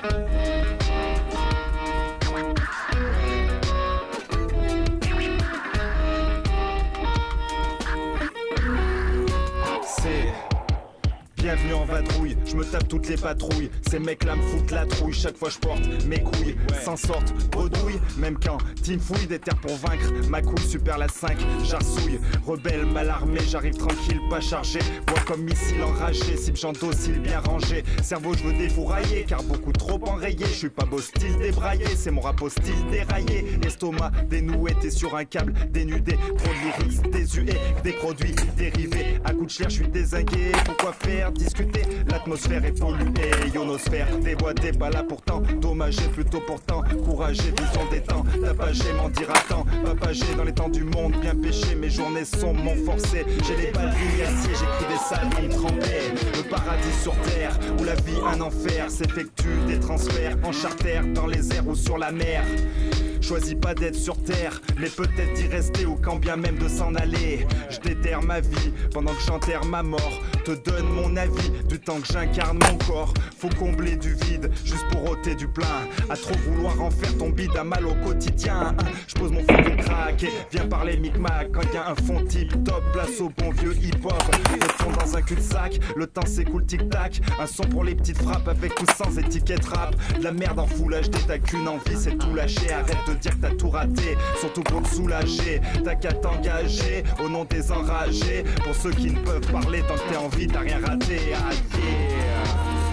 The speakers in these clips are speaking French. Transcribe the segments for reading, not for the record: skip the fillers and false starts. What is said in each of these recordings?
Bienvenue en vadrouille, je me tape toutes les patrouilles. Ces mecs là me foutent la trouille, chaque fois je porte mes couilles. S'en sortent, bredouille, même quand team fouille des terres pour vaincre. Ma couille super la 5, j'arsouille. Rebelle mal armé, j'arrive tranquille, pas chargé. Bois comme missile enragé, cible j'en docile bien rangé. Cerveau je veux défourailler, car beaucoup trop enrayé. Je suis pas beau style débraillé, c'est mon rap au style déraillé. Estomac dénoué, t'es sur un câble dénudé. Trop de lyrics désuets, des produits dérivés. À coup de chair je suis dézingué, pourquoi faire discuter, l'atmosphère est polluée, ionosphère, déboîtée, pas là pourtant, dommagé plutôt pourtant, courageux, vision des temps, tapagé, m'en dira tant, papagé dans les temps du monde, bien péché, mes journées sont mon forcé, j'ai les balles acier, j'écris des salons trempés, le paradis sur terre, où la vie un enfer, s'effectue des transferts, en charter, dans les airs ou sur la mer. Choisis pas d'être sur terre, mais peut-être d'y rester ou quand bien même de s'en aller. Je déterre ma vie pendant que j'enterre ma mort. Te donne mon avis du temps que j'incarne mon corps. Faut combler du vide juste pour ôter du plein. À trop vouloir en faire ton bide à mal au quotidien. Je pose mon fond de crack et viens parler micmac. Quand y a un fond tip top, place au bon vieux hip-hop. Retourne dans un cul-de-sac, le temps s'écoule tic-tac. Un son pour les petites frappes avec ou sans étiquette rap. De la merde en full HD, t'as qu'une envie, c'est tout lâcher. Arrête de dire que t'as tout raté, surtout pour te soulager. T'as qu'à t'engager au nom des enragés. Pour ceux qui ne peuvent parler tant que t'es en vie, t'as rien raté. Ah yeah.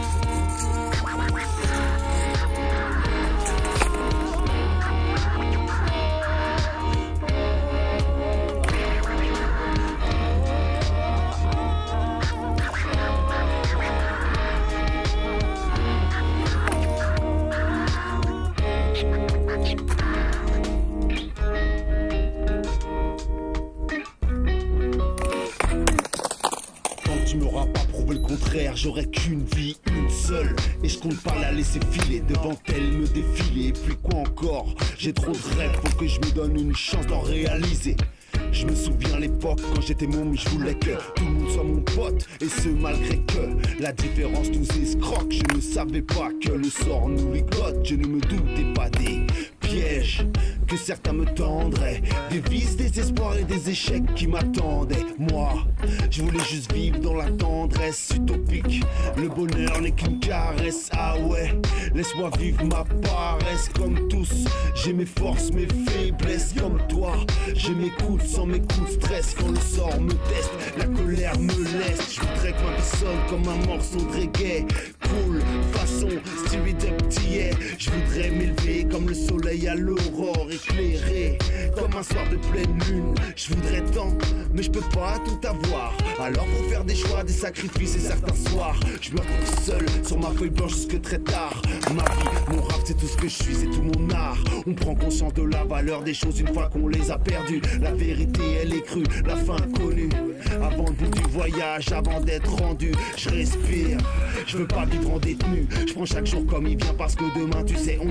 Tu m'auras pas prouvé le contraire, j'aurais qu'une vie, une seule. Et je compte pas la laisser filer, devant elle me défiler. Et puis quoi encore, j'ai trop de rêves, faut que je me donne une chance d'en réaliser. Je me souviens à l'époque quand j'étais môme, je voulais que tout le monde soit mon pote. Et ce malgré que la différence nous escroque. Je ne savais pas que le sort nous ligote. Je ne me doutais pas des pièges que certains me tendraient, des vices, des espoirs et des échecs qui m'attendaient. Moi, je voulais juste vivre dans la tendresse utopique. Le bonheur n'est qu'une caresse, ah ouais. Laisse-moi vivre ma paresse comme tous. J'ai mes forces, mes faiblesses comme toi. J'ai mes coups sans mes coups de stress. Quand le sort me teste, la colère me laisse. Je voudrais que ma vie sonne comme un morceau de reggae. Cool, façon, stylé de petit. Je voudrais m'élever comme le soleil à l'aurore, éclairé comme un soir de pleine lune. Je voudrais tant, mais je peux pas tout avoir. Alors faut faire des choix, des sacrifices et certains soirs je me retrouve seul sur ma feuille blanche jusque très tard. Ma vie, mon rap c'est tout ce que je suis, c'est tout mon art. On prend conscience de la valeur des choses une fois qu'on les a perdues. La vérité elle est crue, la fin inconnue. Avant le bout du voyage, avant d'être rendu, je respire. Je veux pas vivre en détenu, je prends chaque jour comme il vient parce que demain tu sais on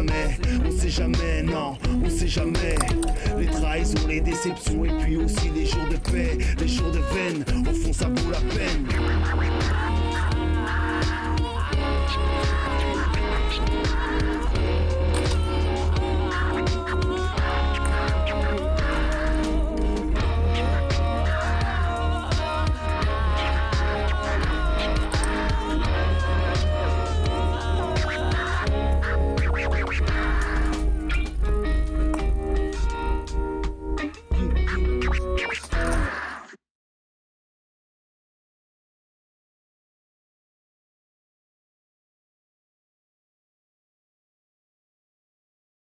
sait jamais, non, on sait jamais. Les trahisons, les déceptions et puis aussi les jours de paix, les jours de veine, au fond ça vaut la peine.